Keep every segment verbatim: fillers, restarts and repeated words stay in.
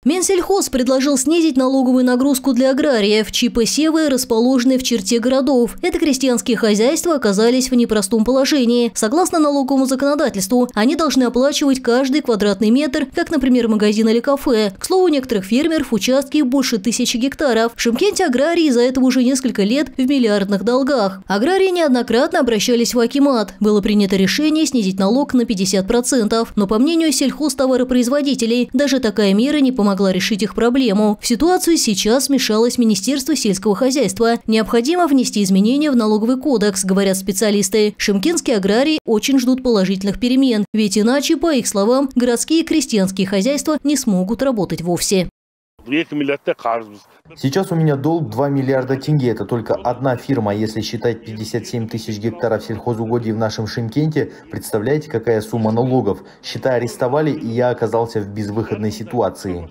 Минсельхоз предложил снизить налоговую нагрузку для аграриев, чьи посевы расположены в черте городов. Это крестьянские хозяйства оказались в непростом положении. Согласно налоговому законодательству, они должны оплачивать каждый квадратный метр, как, например, магазин или кафе. К слову, у некоторых фермеров участки больше тысячи гектаров. В Шымкенте аграрии из-за этого уже несколько лет в миллиардных долгах. Аграрии неоднократно обращались в акимат. Было принято решение снизить налог на пятьдесят процентов. Но, по мнению сельхозтоваропроизводителей, даже такая мера не помогла решить их проблему. В ситуацию сейчас вмешалось Министерство сельского хозяйства. Необходимо внести изменения в налоговый кодекс, говорят специалисты. Шымкентские аграрии очень ждут положительных перемен, ведь иначе, по их словам, городские крестьянские хозяйства не смогут работать вовсе. Сейчас у меня долг два миллиарда тенге. Это только одна фирма. Если считать пятьдесят семь тысяч гектаров сельхозугодий в нашем Шымкенте, представляете, какая сумма налогов? Счета арестовали, и я оказался в безвыходной ситуации.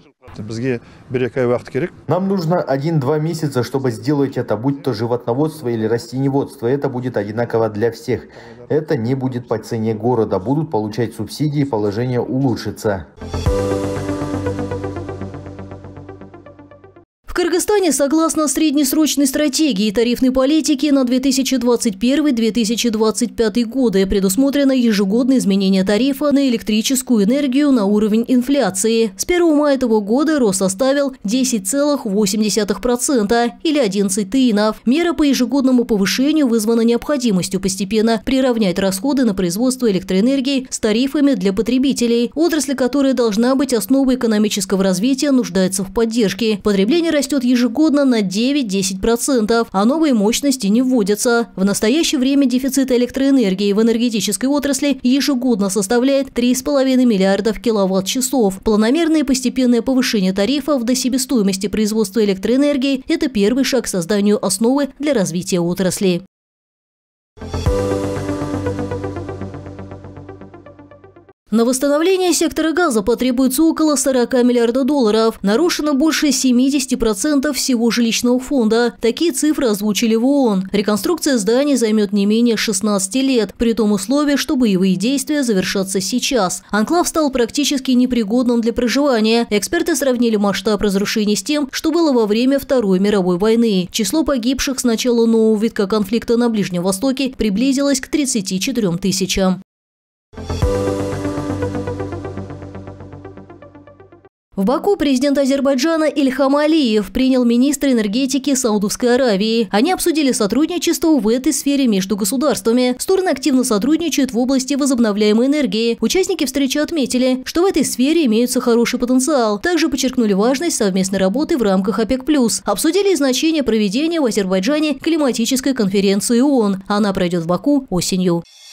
Нам нужно один-два месяца, чтобы сделать это, будь то животноводство или растениеводство. Это будет одинаково для всех. Это не будет по цене города. Будут получать субсидии, положение улучшится. В Кыргызстане, согласно среднесрочной стратегии тарифной политики на две тысячи двадцать первый — две тысячи двадцать пятый годы, предусмотрено ежегодное изменение тарифа на электрическую энергию на уровень инфляции. С первого мая этого года рост составил десять целых восемь десятых процента или одиннадцать тыинов. Мера по ежегодному повышению вызвана необходимостью постепенно приравнять расходы на производство электроэнергии с тарифами для потребителей. Отрасль, которая должна быть основой экономического развития, нуждается в поддержке. Потребление растет растет ежегодно на девять-десять процентов, а новые мощности не вводятся. В настоящее время дефицит электроэнергии в энергетической отрасли ежегодно составляет три с половиной миллиардов киловатт-часов. Планомерное и постепенное повышение тарифов до себестоимости производства электроэнергии – это первый шаг к созданию основы для развития отрасли. На восстановление сектора газа потребуется около сорока миллиардов долларов. Нарушено больше семидесяти процентов всего жилищного фонда. Такие цифры озвучили в ООН. Реконструкция зданий займет не менее шестнадцати лет, при том условии, что боевые действия завершатся сейчас. Анклав стал практически непригодным для проживания. Эксперты сравнили масштаб разрушений с тем, что было во время Второй мировой войны. Число погибших с начала нового витка конфликта на Ближнем Востоке приблизилось к тридцати четырём тысячам. В Баку президент Азербайджана Ильхам Алиев принял министра энергетики Саудовской Аравии. Они обсудили сотрудничество в этой сфере между государствами. Стороны активно сотрудничают в области возобновляемой энергии. Участники встречи отметили, что в этой сфере имеется хороший потенциал. Также подчеркнули важность совместной работы в рамках ОПЕК плюс. Обсудили и значение проведения в Азербайджане климатической конференции ООН. Она пройдет в Баку осенью.